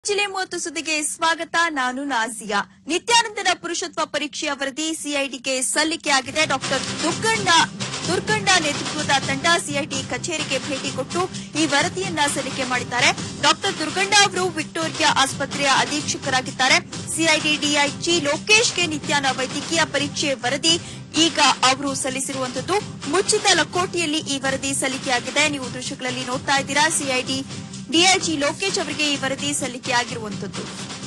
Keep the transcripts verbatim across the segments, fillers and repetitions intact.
ಜಿಲ್ಲೆ ಮೂವತ್ತು ಸುದ್ದಿಗೆ ಸ್ವಾಗತ. ನಾನು ನಾಜಿಯಾ. ನಿತ್ಯಾನಂದನ ಪುರುಷತ್ವ ಪರೀಕ್ಷೆಯ ವರದಿ ಸಿಐಡಿಗೆ ಸಲ್ಲಿಕೆಯಾಗಿದೆ. ಡಾಕ್ಟರ್ ದುರ್ಗಣ್ಣ ದುರ್ಗಣ್ಣ ನೇತೃತ್ವದ ತಂಡ ಸಿಐಡಿ ಕಚೇರಿಗೆ ಭೇಟಿ ಕೊಟ್ಟು ಈ ವರದಿಯನ್ನ ಸಲ್ಲಿಕೆ ಮಾಡಿದ್ದಾರೆ. ಡಾಕ್ಟರ್ ದುರ್ಗಣ್ಣ ಅವರು ವಿಕ್ಟೋರಿಯಾ ಆಸ್ಪತ್ರೆಯ ಅಧೀಕ್ಷಕರಾಗಿದ್ದಾರೆ. ಸಿಐಡಿ ಡಿಐಜಿ ಲೋಕೇಶ್ಗೆ ನಿತ್ಯಾನ ವೈದ್ಯಕೀಯ ಪರೀಕ್ಷೆ ವರದಿ ಈಗ ಅವರು ಸಲ್ಲಿಸಿರುವಂತದ್ದು. ಮುಚ್ಚಿದ ಲಕೋಟೆಯಲ್ಲಿ ಈ ವರದಿ ಸಲ್ಲಿಕೆಯಾಗಿದೆ. ನೀವು ದೃಶ್ಯಗಳಲ್ಲಿ ನೋಡ್ತಾ ಇದ್ದೀರಾ. ಸಿಐಡಿ ಡಿಐಜಿ ಲೋಕೇಶ್ ಅವರಿಗೆ ಈ ವರದಿ ಸಲ್ಲಿಕೆಯಾಗಿರುವಂತದ್ದು.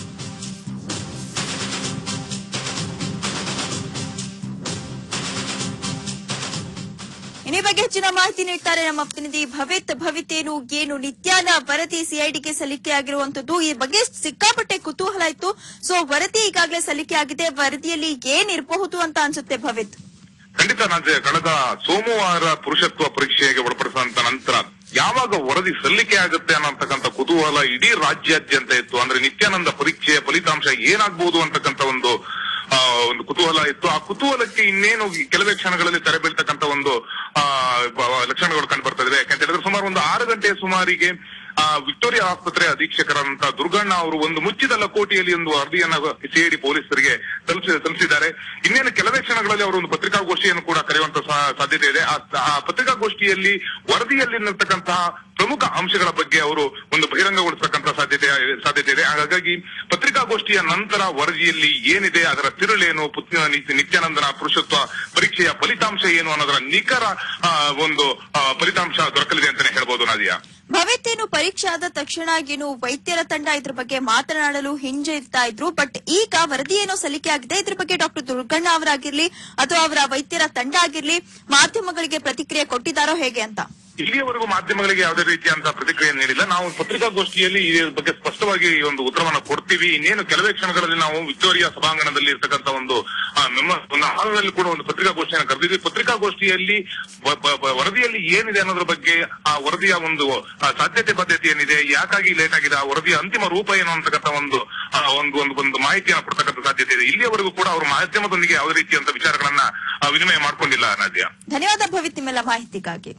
ಈ ಬಗ್ಗೆ ಹೆಚ್ಚಿನ ಮಾಹಿತಿ ನೀಡ್ತಾರೆ ನಮ್ಮ ಪ್ರತಿನಿಧಿ ಭವಿತ್. ಭವಿತ್, ಏನು ಏನು ನಿತ್ಯಾನ ವರದಿ ಸಿಐಡಿಗೆ ಸಲ್ಲಿಕೆಯಾಗಿರುವಂತದ್ದು, ಈ ಬಗ್ಗೆ ಸಿಕ್ಕಾಪಟ್ಟೆ ಕುತೂಹಲ ಇತ್ತು. ಸೊ ವರದಿ ಈಗಾಗಲೇ ಸಲ್ಲಿಕೆಯಾಗಿದೆ. ವರದಿಯಲ್ಲಿ ಏನಿರಬಹುದು ಅಂತ ಅನ್ಸುತ್ತೆ ಭವಿತ್? ಖಂಡಿತ ನಾಜೆ, ಕಳೆದ ಸೋಮವಾರ ಪುರುಷತ್ವ ಪರೀಕ್ಷೆಗೆ ಒಳಪಡಿಸಿದ ನಂತರ ಯಾವಾಗ ವರದಿ ಸಲ್ಲಿಕೆ ಆಗುತ್ತೆ ಅನ್ನತಕ್ಕಂಥ ಕುತೂಹಲ ಇಡೀ ರಾಜ್ಯಾದ್ಯಂತ ಇತ್ತು. ಅಂದ್ರೆ ನಿತ್ಯಾನಂದ ಪರೀಕ್ಷೆಯ ಫಲಿತಾಂಶ ಏನಾಗಬಹುದು ಅಂತಕ್ಕಂಥ ಒಂದು ಒಂದು ಕುತೂಹಲ ಇತ್ತು. ಆ ಕುತೂಹಲಕ್ಕೆ ಇನ್ನೇನು ಕೆಲವೇ ಕ್ಷಣಗಳಲ್ಲಿ ತೆರೆ ಬೀಳ್ತಕ್ಕಂಥ ಒಂದು ಆ ಲಕ್ಷಣಗಳು ಕಂಡು ಬರ್ತಾ ಇವೆ. ಯಾಕಂತ ಹೇಳಿದ್ರೆ ಸುಮಾರು ಒಂದು ಆರು ಗಂಟೆಯ ಸುಮಾರಿಗೆ ಆ ವಿಕ್ಟೋರಿಯಾ ಆಸ್ಪತ್ರೆ ಅಧೀಕ್ಷಕರಂತ ದುರ್ಗಣ್ಣ ಅವರು ಒಂದು ಮುಚ್ಚಿದ ಲಕೋಟೆಯಲ್ಲಿ ಒಂದು ವರದಿಯನ್ನ ಸಿಐಡಿ ಪೊಲೀಸರಿಗೆ ಸಲ್ಲಿಸಿದ್ದಾರೆ. ಇನ್ನೇನು ಕೆಲವೇ ಕ್ಷಣಗಳಲ್ಲಿ ಅವರು ಒಂದು ಪತ್ರಿಕಾಗೋಷ್ಠಿಯನ್ನು ಕೂಡ ಕರೆಯುವಂತ ಸಾಧ್ಯತೆ ಇದೆ. ಆ ಪತ್ರಿಕಾಗೋಷ್ಠಿಯಲ್ಲಿ ವರದಿಯಲ್ಲಿರತಕ್ಕಂತಹ ಪ್ರಮುಖ ಅಂಶಗಳ ಬಗ್ಗೆ ಅವರು ಒಂದು ಬಹಿರಂಗಗೊಳಿಸತಕ್ಕಂಥ ಸಾಧ್ಯತೆ ಸಾಧ್ಯತೆ ಇದೆ. ಹಾಗಾಗಿ ಪತ್ರಿಕಾಗೋಷ್ಠಿಯ ನಂತರ ವರದಿಯಲ್ಲಿ ಏನಿದೆ, ಅದರ ತಿರುಳೇನು, ನಿತ್ಯಾನಂದನ ಪುರುಷತ್ವ ಪರೀಕ್ಷೆಯ ಫಲಿತಾಂಶ ಏನು ಅನ್ನೋದರ ನಿಖರ ಒಂದು ಫಲಿತಾಂಶ ದೊರಕಲಿದೆ ಅಂತಾನೆ ಹೇಳ್ಬೋದು ನಾದಿಯಾ. ಭವಿತ್, ಏನು ಪರೀಕ್ಷೆ ಆದ ತಕ್ಷಣ ಏನು ವೈದ್ಯರ ತಂಡ ಇದ್ರ ಬಗ್ಗೆ ಮಾತನಾಡಲು ಹಿಂಜರಿತಾ ಇದ್ರು. ಬಟ್ ಈಗ ವರದಿ ಏನೋ ಸಲ್ಲಿಕೆ ಆಗಿದೆ. ಇದ್ರ ಬಗ್ಗೆ ಡಾಕ್ಟರ್ ದುರ್ಗಣ್ಣ ಅವರಾಗಿರ್ಲಿ ಅಥವಾ ಅವರ ವೈದ್ಯರ ತಂಡ ಆಗಿರ್ಲಿ ಮಾಧ್ಯಮಗಳಿಗೆ ಪ್ರತಿಕ್ರಿಯೆ ಕೊಟ್ಟಿದ್ದಾರೋ ಹೇಗೆ ಅಂತ? ಇಲ್ಲಿಯವರೆಗೂ ಮಾಧ್ಯಮಗಳಿಗೆ ಯಾವುದೇ ರೀತಿಯಂತಹ ಪ್ರತಿಕ್ರಿಯೆ ನೀಡಿಲ್ಲ. ನಾವು ಪತ್ರಿಕಾಗೋಷ್ಠಿಯಲ್ಲಿ ಈ ಬಗ್ಗೆ ಸ್ಪಷ್ಟವಾಗಿ ಒಂದು ಉತ್ತರವನ್ನು ಕೊಡ್ತೀವಿ. ಇನ್ನೇನು ಕೆಲವೇ ಕ್ಷಣಗಳಲ್ಲಿ ನಾವು ವಿಕ್ಟೋರಿಯಾ ಸಭಾಂಗಣದಲ್ಲಿ ಇರ್ತಕ್ಕಂಥ ಒಂದು ಒಂದು ಹಾಲಲ್ಲಿ ಕೂಡ ಒಂದು ಪತ್ರಿಕಾಗೋಷ್ಠಿಯನ್ನು ಕರೆದಿದ್ವಿ. ಪತ್ರಿಕಾಗೋಷ್ಠಿಯಲ್ಲಿ ವರದಿಯಲ್ಲಿ ಏನಿದೆ ಅನ್ನೋದ್ರ ಬಗ್ಗೆ, ಆ ವರದಿಯ ಒಂದು ಸಾಧ್ಯತೆ ಬದ್ಧತೆ ಏನಿದೆ, ಯಾಕಾಗಿ ಲೇಟ್ ಆಗಿದೆ, ಆ ವರದಿಯ ಅಂತಿಮ ರೂಪ ಏನು ಅಂತಕ್ಕಂಥ ಒಂದು ಒಂದು ಒಂದು ಒಂದು ಮಾಹಿತಿಯನ್ನು ಕೊಡ್ತಕ್ಕಂಥ ಸಾಧ್ಯತೆ ಇದೆ. ಇಲ್ಲಿಯವರೆಗೂ ಕೂಡ ಅವರು ಮಾಧ್ಯಮದೊಂದಿಗೆ ಯಾವುದೇ ರೀತಿಯಂತ ವಿಚಾರಗಳನ್ನ ವಿನಿಮಯ ಮಾಡ್ಕೊಂಡಿಲ್ಲ. ನಾದ್ಯ, ಧನ್ಯವಾದ ಭವಿತ್ ನಿಮ್ಮೆಲ್ಲ ಮಾಹಿತಿಗಾಗಿ.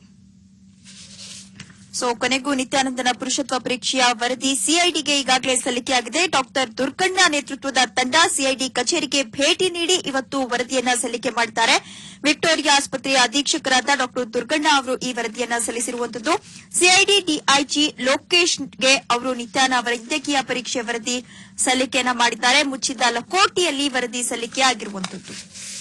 ಸೊ ಕೊನೆಗೂ ನಿತ್ಯಾನಂದನ ಪುರುಷತ್ವ ಪರೀಕ್ಷೆಯ ವರದಿ ಸಿಐಡಿಗೆ ಈಗಾಗಲೇ ಸಲ್ಲಿಕೆಯಾಗಿದೆ. ಡಾಕ್ಟರ್ ದುರ್ಗಣ್ಣ ನೇತೃತ್ವದ ತಂಡ ಸಿಐಡಿ ಕಚೇರಿಗೆ ಭೇಟಿ ನೀಡಿ ಇವತ್ತು ವರದಿಯನ್ನ ಸಲ್ಲಿಕೆ ಮಾಡಿದ್ದಾರೆ. ವಿಕ್ಟೋರಿಯಾ ಆಸ್ಪತ್ರೆಯ ಅಧೀಕ್ಷಕರಾದ ಡಾಕ್ಟರ್ ದುರ್ಗಣ್ಣ ಅವರು ಈ ವರದಿಯನ್ನ ಸಲ್ಲಿಸಿರುವಂತದ್ದು. ಸಿಐಡಿ ಡಿಐಜಿ ಲೋಕೇಶ್ಗೆ ಅವರು ನಿತ್ಯಾನ ವೈದ್ಯಕೀಯ ಪರೀಕ್ಷೆ ವರದಿ ಸಲ್ಲಿಕೆಯನ್ನ ಮಾಡಿದ್ದಾರೆ. ಮುಚ್ಚಿದ ಲಕೋಟೆಯಲ್ಲಿ ವರದಿ ಸಲ್ಲಿಕೆಯಾಗಿರುವಂತದ್ದು.